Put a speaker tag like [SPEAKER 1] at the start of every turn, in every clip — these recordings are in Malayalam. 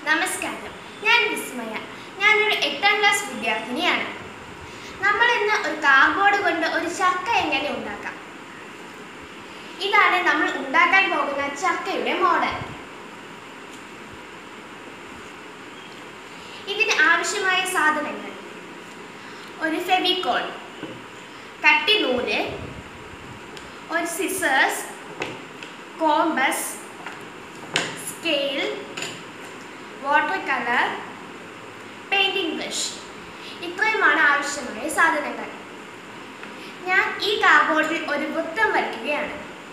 [SPEAKER 1] നമസ്കാരം, ഞാൻ വിസ്മയ. ഞാനൊരു 8ാം ക്ലാസ് വിദ്യാർത്ഥിനിയാണ്. നമ്മൾ ഇന്ന് ഒരു കാർഡ്ബോർഡ് കൊണ്ട് ഒരു ചക്ക എങ്ങനെ ഉണ്ടാക്കാം. ഇതാണ് നമ്മൾ ഉണ്ടാക്കാൻ പോകുന്ന ചക്കയുടെ മോഡൽ. ഇതിന് ആവശ്യമായ സാധനങ്ങൾ: ഒരു ഫെവിക്കോൾ, കട്ടി നൂല്, ഒരു scissors, compass, scale, water colour, painting brush. ഇത്രയുമാണ് ആവശ്യമായ സാധനങ്ങൾ. ഞാൻ ഈ കാർഡ്ബോർഡിൽ ഒരു വൃത്തം വരയ്ക്കുകയാണ്.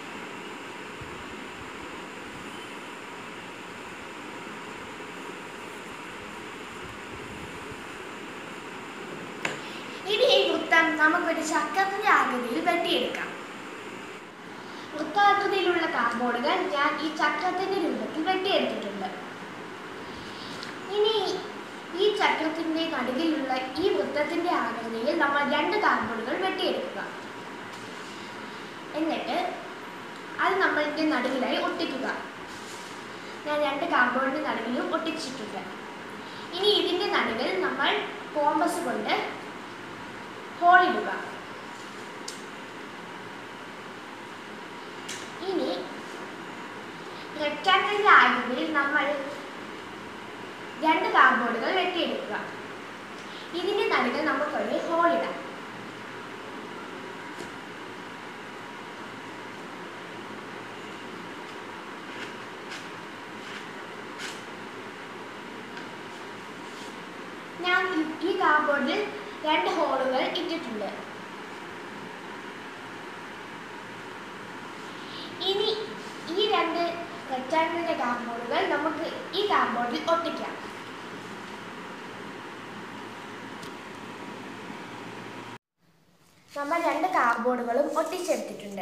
[SPEAKER 1] ഇനി ഈ വൃത്തം നമുക്കൊരു ചക്രത്തിന്റെ ആകൃതിയിൽ വെട്ടിയെടുക്കാം. വൃത്താകൃതിയിലുള്ള കാർഡ്ബോർഡുകൾ ഞാൻ ഈ ചക്രത്തിന്റെ രൂപത്തിൽ വെട്ടിയെടുത്തിട്ടുണ്ട്. ഇനി ഈ ചക്രത്തിന്റെ നടുവിലുള്ള ഈ വൃത്തത്തിന്റെ ആകൃതിയിൽ നമ്മൾ 2 കാർഡ്ബോർഡുകൾ വെട്ടിയെടുക്കുക. എന്നിട്ട് അത് നമ്മളുടെ നടുവിലായി ഒട്ടിക്കുക. ഞാൻ 2 കാർഡ്ബോർഡിന്റെ നടുവിലും ഒട്ടിച്ചിട്ടുണ്ട്. ഇനി ഇതിന്റെ നടുവിൽ നമ്മൾ കോമ്പസ് കൊണ്ട് ഹോളിടുക. ഇനി റെക്റ്റാങ്കിളിന്റെ ആകൃതിയിൽ നമ്മൾ 2 കാർഡ്ബോർഡുകൾ വെട്ടിയെടുക്കുക. ഇതിന്റെ നടുവിൽ നമുക്കൊരു ഹോളിടാം. ഞാൻ ഈ കാർഡ്ബോർഡിൽ 2 ഹോളുകൾ ഇട്ടിട്ടുണ്ട്. ഇനി ഈ 2 റെക്റ്റാങ്കിളിന്റെ കാർഡ്ബോർഡുകൾ നമുക്ക് ഈ കാർഡ്ബോർഡിൽ ഒട്ടിക്കാം. നമ്മൾ 2 കാർഡ്ബോർഡുകളും ഒട്ടിച്ചെടുത്തിട്ടുണ്ട്.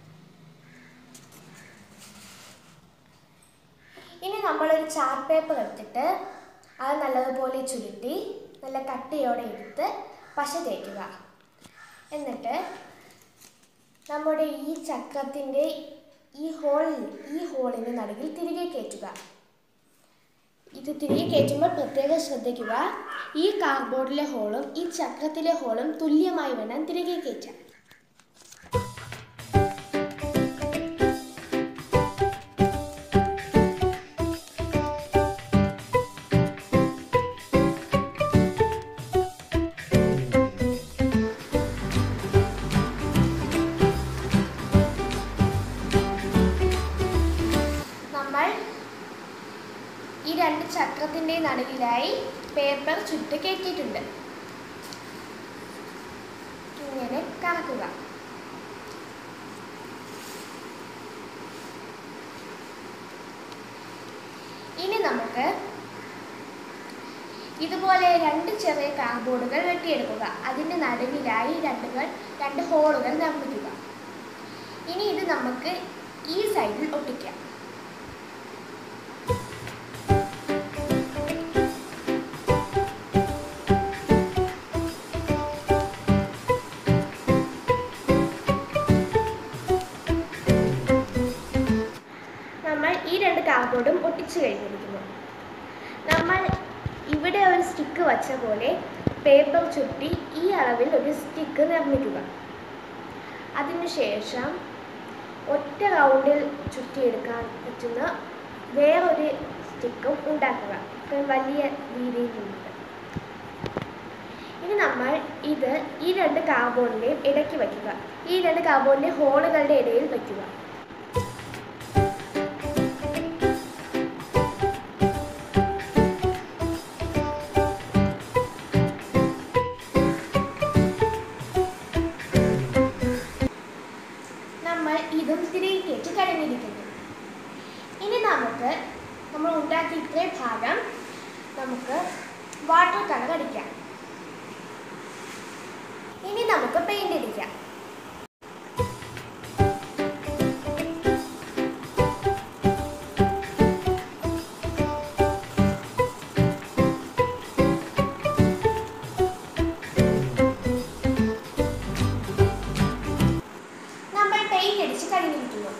[SPEAKER 1] ഇനി നമ്മളൊരു ചാർട്ട് പേപ്പർ എടുത്തിട്ട് അത് നല്ലതുപോലെ ചുരുട്ടി നല്ല കട്ടിയോടെ എടുത്ത് പശ തേക്കുക. എന്നിട്ട് നമ്മുടെ ഈ ചക്രത്തിൻ്റെ ഈ ഹോളിന് നടുവിൽ തിരികെ കയറ്റുക. ഇത് തിരികെ കയറ്റുമ്പോൾ പ്രത്യേകം ശ്രദ്ധിക്കുക, ഈ കാർഡ്ബോർഡിലെ ഹോളും ഈ ചക്രത്തിലെ ഹോളും തുല്യമായി വേണം തിരികെ കയറ്റാൻ. ഈ 2 ചക്രത്തിൻ്റെ നടുവിലായി പേപ്പർ ചുറ്റി കയറ്റിയിട്ടുണ്ട്. ഇങ്ങനെ കറക്കുക. ഇനി നമുക്ക് ഇതുപോലെ 2 ചെറിയ കാർഡ്ബോർഡുകൾ വെട്ടിയെടുക്കുക. അതിൻ്റെ നടുവിലായി 2 ഹോളുകൾ നിർമ്മിക്കുക. ഇനി ഇത് നമുക്ക് ഈ സൈഡിൽ ഒട്ടിക്കാം. ഈ 2 കാർഡ്ബോർഡും ഒട്ടിച്ചു കഴിഞ്ഞിരിക്കുന്നു. നമ്മൾ ഇവിടെ ഒരു സ്റ്റിക്ക് വച്ച പോലെ പേപ്പർ ചുറ്റി ഈ അളവിൽ ഒരു സ്റ്റിക്ക് നിർമ്മിക്കുക. അതിനുശേഷം ഒറ്റ റൗണ്ടിൽ ചുറ്റിയെടുക്കാൻ പറ്റുന്ന വേറൊരു സ്റ്റിക്കും ഉണ്ടാക്കുക. വലിയ രീതിയിലുണ്ട്. ഇനി നമ്മൾ ഇത് ഈ 2 കാർഡ്ബോർഡിൻ്റെയും ഇടയ്ക്ക് വയ്ക്കുക. ഈ 2 കാർഡ്ബോർഡിൻ്റെ ഹോളുകളുടെ ഇടയിൽ വയ്ക്കുക. ഇതും തിരികെ കയറ്റി കഴിഞ്ഞിരിക്കുന്നു. ഇനി നമ്മൾ ഉണ്ടാക്കിയ ഇത്രയും ഭാഗം നമുക്ക് വാട്ടർ കളർ അടിക്കാം. ഇനി നമുക്ക് പെയിന്റ് അടിക്കാം. അടിച്ച് കഴിഞ്ഞിരിക്കുന്നു.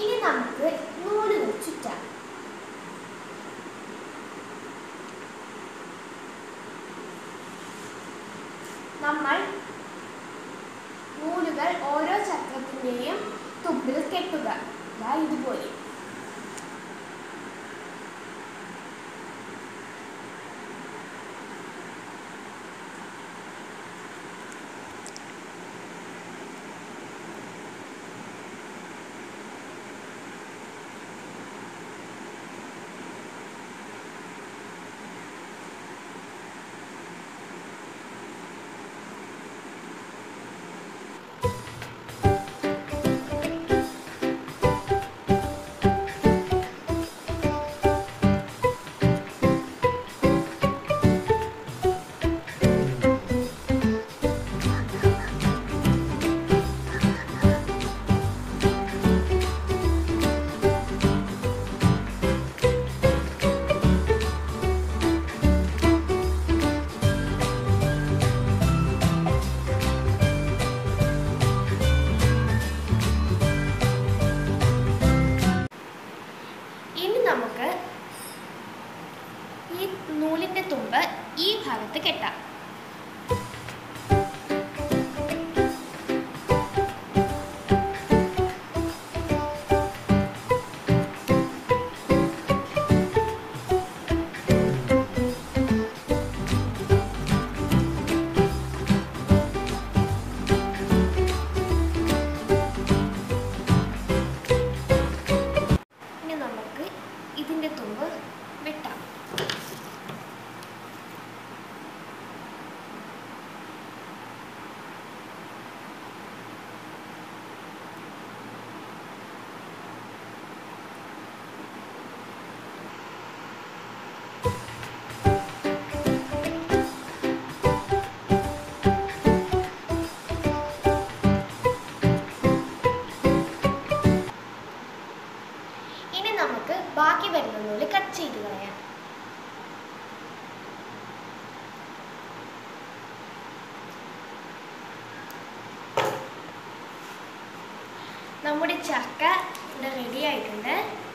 [SPEAKER 1] ഇനി നമുക്ക് നൂലുകൾ ചുറ്റാം. നമ്മൾ നൂലുകൾ ഓരോ ചക്രത്തിൻ്റെയും തുമ്പിൽ കെട്ടുക. ഇതുപോലെ. നമുക്ക് ഈ നൂലിൻ്റെ തുമ്പ് ഈ ഭാഗത്ത് കെട്ടാം. ഇതിൻ്റെ തുമ്പ് വെട്ടാം. ഇനി നമുക്ക് ബാക്കി വരുന്ന നൂല് കട്ട് ചെയ്ത് കളയാം. നമ്മുടെ ചക്ക ഇവിടെ റെഡി ആയിട്ടുണ്ട്.